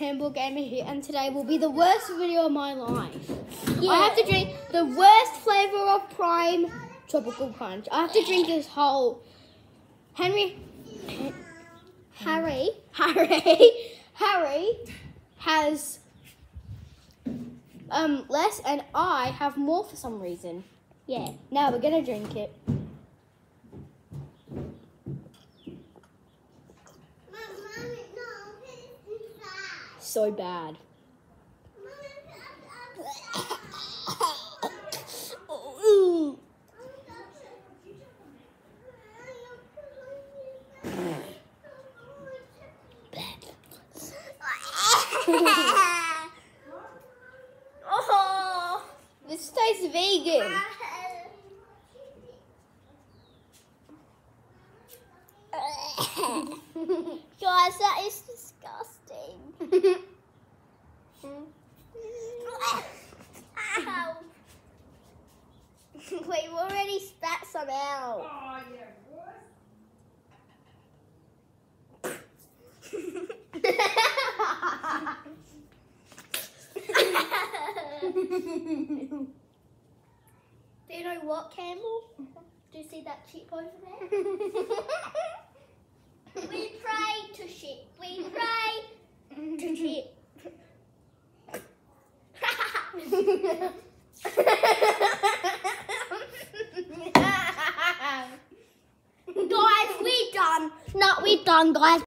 Campbell Gamer here, and today will be the worst video of my life. Yeah. I have to drink the worst flavour of Prime Tropical Punch. I have to drink this whole Harry has less, and I have more for some reason. Yeah. Now we're gonna drink it. So bad. Oh, This tastes vegan. guys, that is disgusting. Ow. We've already spat some out. Oh, yeah, Do you know what, Campbell? Do you see that chip over there? We pray to shit. We pray to shit. Guys, we done. No, we done, guys.